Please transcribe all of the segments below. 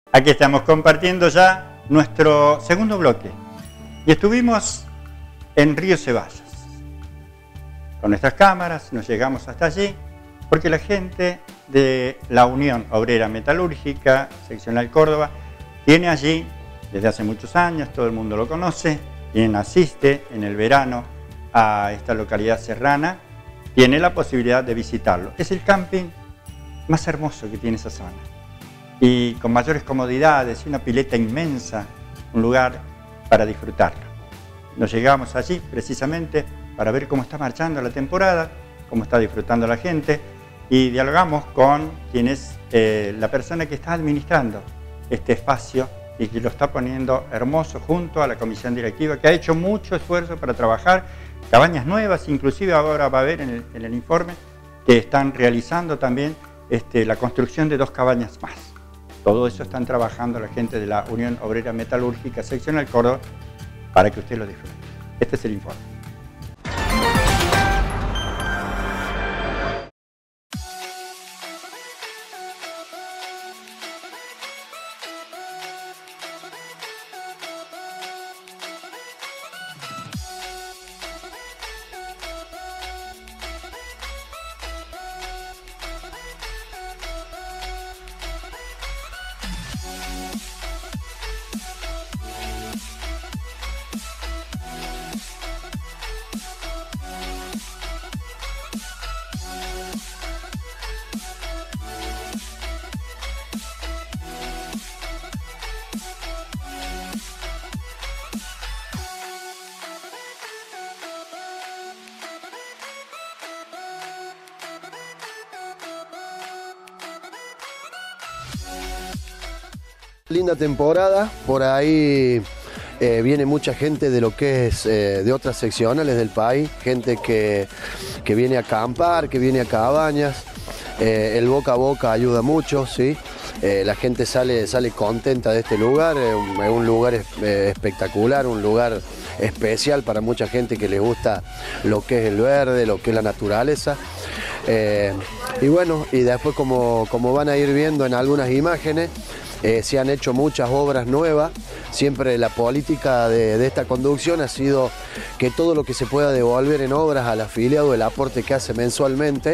Aquí estamos compartiendo ya nuestro segundo bloque y estuvimos en Río Ceballos. Con nuestras cámaras nos llegamos hasta allí porque la gente de la Unión Obrera Metalúrgica Seccional Córdoba tiene allí, desde hace muchos años, todo el mundo lo conoce, quien asiste en el verano a esta localidad serrana, tiene la posibilidad de visitarlo. Es el camping más hermoso que tiene esa zona y con mayores comodidades, una pileta inmensa, un lugar para disfrutarlo. Nos llegamos allí precisamente para ver cómo está marchando la temporada, cómo está disfrutando la gente y dialogamos con quien es la persona que está administrando este espacio y que lo está poniendo hermoso junto a la comisión directiva que ha hecho mucho esfuerzo para trabajar cabañas nuevas, inclusive ahora va a ver en el informe que están realizando también la construcción de 2 cabañas más. Todo eso están trabajando la gente de la Unión Obrera Metalúrgica Seccional Córdoba para que usted lo disfrute. Este es el informe. Linda temporada, por ahí viene mucha gente de lo que es de otras seccionales del país, gente que viene a acampar, que viene a cabañas, el boca a boca ayuda mucho, ¿sí? La gente sale contenta de este lugar, es un lugar espectacular, un lugar especial para mucha gente que le gusta lo que es el verde, lo que es la naturaleza. Y bueno, y después como van a ir viendo en algunas imágenes, se han hecho muchas obras nuevas. Siempre la política de esta conducción ha sido que todo lo que se pueda devolver en obras al afiliado, el aporte que hace mensualmente,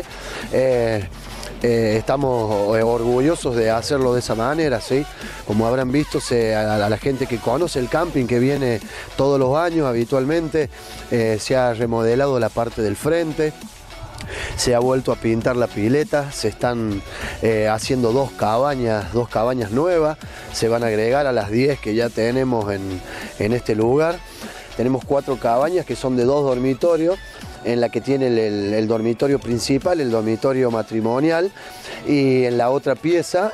estamos orgullosos de hacerlo de esa manera, ¿sí? Como habrán visto, a la gente que conoce el camping, que viene todos los años habitualmente, se ha remodelado la parte del frente. Se ha vuelto a pintar la pileta, se están haciendo 2 cabañas nuevas, se van a agregar a las 10 que ya tenemos en este lugar. Tenemos 4 cabañas que son de 2 dormitorios, en la que tiene el dormitorio principal, el dormitorio matrimonial, y en la otra pieza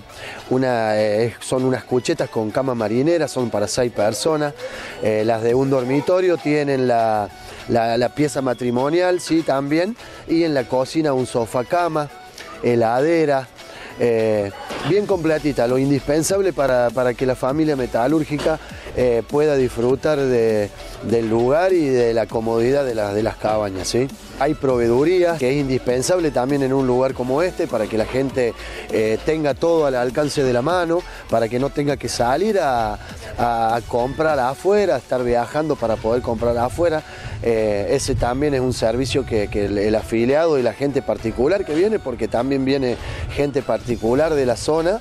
son unas cuchetas con cama marinera, son para 6 personas. Las de un dormitorio tienen la pieza matrimonial, sí, también, y en la cocina un sofá cama, heladera, bien completita, lo indispensable para que la familia metalúrgica pueda disfrutar del lugar y de la comodidad de las cabañas, ¿sí? Hay proveeduría que es indispensable también en un lugar como este para que la gente tenga todo al alcance de la mano, para que no tenga que salir a comprar afuera, estar viajando para poder comprar afuera. Ese también es un servicio que el afiliado y la gente particular que viene, porque también viene gente particular de la zona,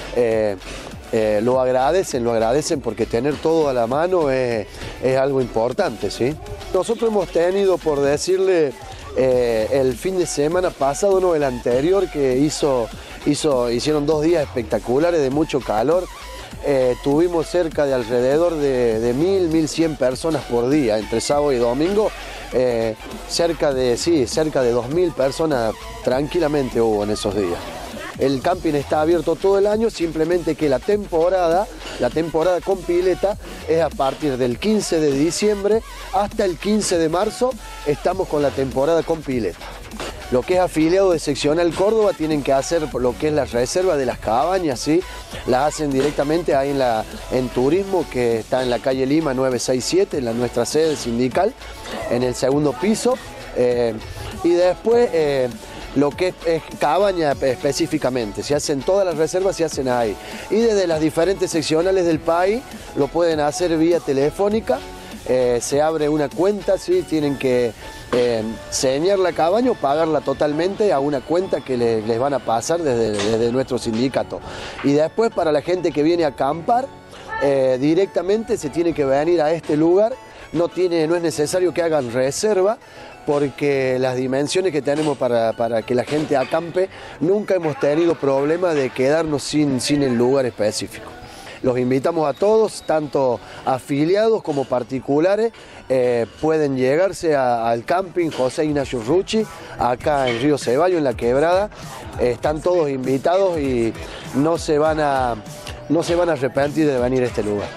lo agradecen porque tener todo a la mano es algo importante, ¿sí? Nosotros hemos tenido, por decirle, el fin de semana pasado, no, el anterior, que hicieron 2 días espectaculares de mucho calor. Tuvimos cerca de alrededor de 1.100 personas por día, entre sábado y domingo. Cerca de 2.000 personas tranquilamente hubo en esos días. El camping está abierto todo el año, simplemente que la temporada con pileta es a partir del 15 de diciembre hasta el 15 de marzo, estamos con la temporada con pileta. Lo que es afiliado de Seccional Córdoba tienen que hacer lo que es la reserva de las cabañas, ¿sí? Las hacen directamente ahí en Turismo, que está en la calle Lima 967, en nuestra sede sindical, en el segundo piso. Y después lo que es cabaña específicamente. Se hacen todas las reservas, se hacen ahí. Y desde las diferentes seccionales del país lo pueden hacer vía telefónica. Se abre una cuenta, ¿sí? Tienen que señar la cabaña o pagarla totalmente a una cuenta que les van a pasar desde nuestro sindicato. Y después, para la gente que viene a acampar, directamente se tiene que venir a este lugar. No es necesario que hagan reserva, porque las dimensiones que tenemos para que la gente acampe, nunca hemos tenido problema de quedarnos sin el lugar específico. Los invitamos a todos, tanto afiliados como particulares, pueden llegarse al camping José Ignacio Rucci, acá en Río Ceballos, en La Quebrada. Están todos invitados y no se van a arrepentir de venir a este lugar.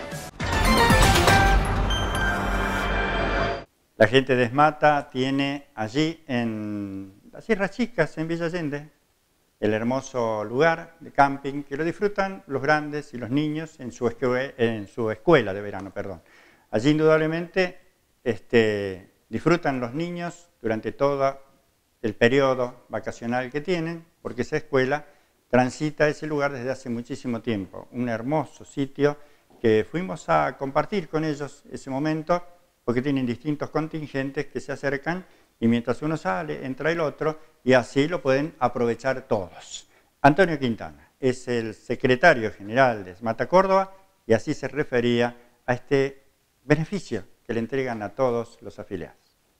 La gente de ESMATA tiene allí en las Sierras Chicas, en Villa Allende, el hermoso lugar de camping que lo disfrutan los grandes y los niños en su escuela de verano. Allí indudablemente disfrutan los niños durante todo el periodo vacacional que tienen, porque esa escuela transita ese lugar desde hace muchísimo tiempo. Un hermoso sitio que fuimos a compartir con ellos ese momento, porque tienen distintos contingentes que se acercan y mientras uno sale, entra el otro y así lo pueden aprovechar todos. Antonio Quintana es el secretario general de ESMATA Córdoba y así se refería a este beneficio que le entregan a todos los afiliados.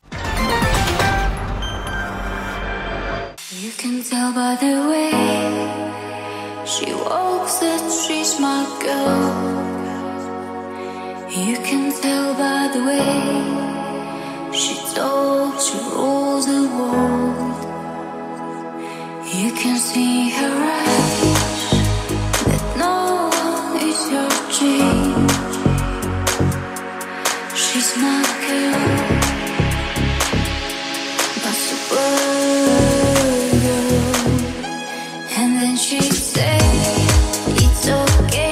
You can tell by the way she walks that she's my girl. You can tell by the way she talks, she rules the world. You can see her eyes that no one is her change. She's my girl, my super girl. And then she'd say, it's okay.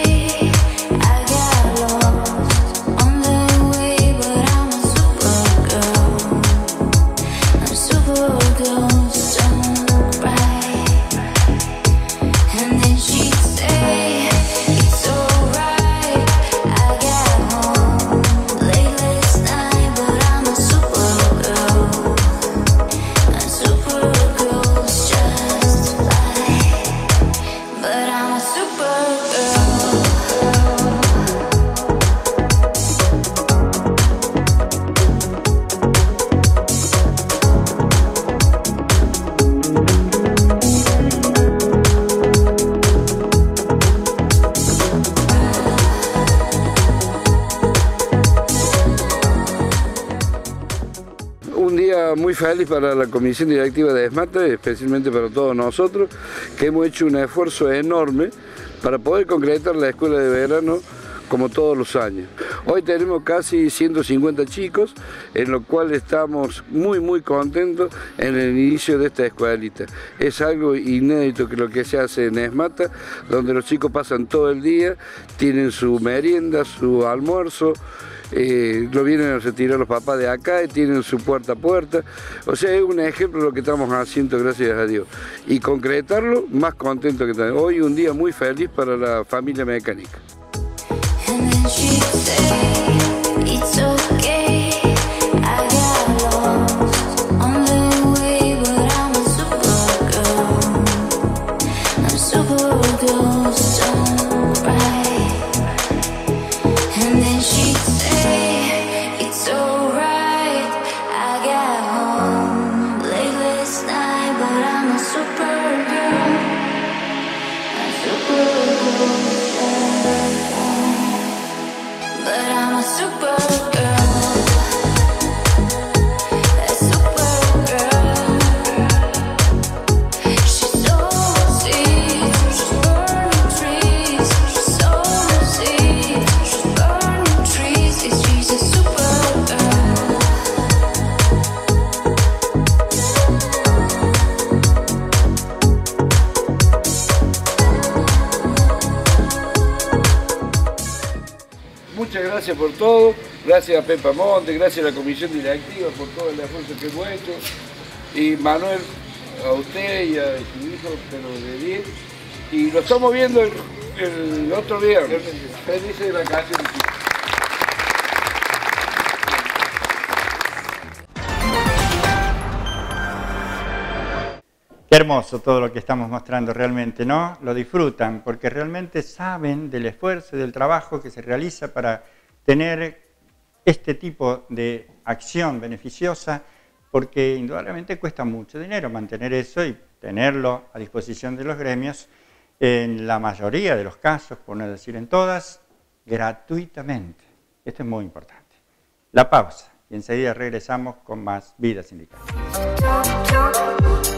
Muy feliz para la comisión directiva de ESMATA, especialmente para todos nosotros, que hemos hecho un esfuerzo enorme para poder concretar la escuela de verano como todos los años. Hoy tenemos casi 150 chicos, en lo cual estamos muy contentos en el inicio de esta escuelita. Es algo inédito que lo que se hace en ESMATA, donde los chicos pasan todo el día, tienen su merienda, su almuerzo, lo vienen a retirar los papás de acá y tienen su puerta a puerta. O sea, es un ejemplo de lo que estamos haciendo, gracias a Dios. Y concretarlo, más contento que también. Hoy un día muy feliz para la familia mecánica. Muchas gracias por todo, gracias a Pepa Monte, gracias a la comisión directiva por todo el esfuerzo que hemos hecho. Y Manuel, a usted y a su hijo, pero de 10. Y lo estamos viendo el otro día. Felices vacaciones. Qué hermoso todo lo que estamos mostrando realmente, ¿no? Lo disfrutan porque realmente saben del esfuerzo y del trabajo que se realiza para tener este tipo de acción beneficiosa, porque indudablemente cuesta mucho dinero mantener eso y tenerlo a disposición de los gremios, en la mayoría de los casos, por no decir en todas, gratuitamente. Esto es muy importante. La pausa y enseguida regresamos con más Vida Sindical.